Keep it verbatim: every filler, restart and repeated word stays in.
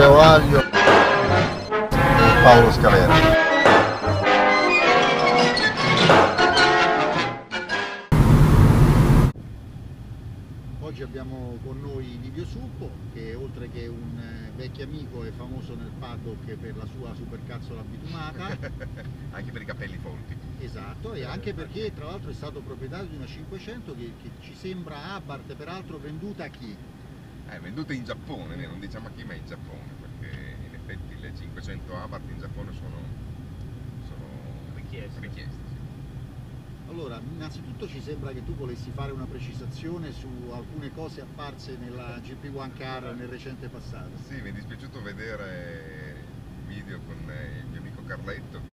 Matteo Aglio e Paolo Scalera. Oggi abbiamo con noi Livio Suppo, che oltre che un vecchio amico è famoso nel paddock per la sua supercazzola bitumata. Anche per i capelli folti. Esatto, e anche perché tra l'altro è stato proprietario di una cinquecento che, che ci sembra Abarth, peraltro venduta a chi? È venduta in Giappone, non diciamo a chi, ma in Giappone, perché in effetti le cinquecento Abarth in Giappone sono, sono richieste. richieste. Allora, innanzitutto ci sembra che tu volessi fare una precisazione su alcune cose apparse nella G P uno Car nel recente passato. Sì, mi è dispiaciuto vedere il video con il mio amico Carletto.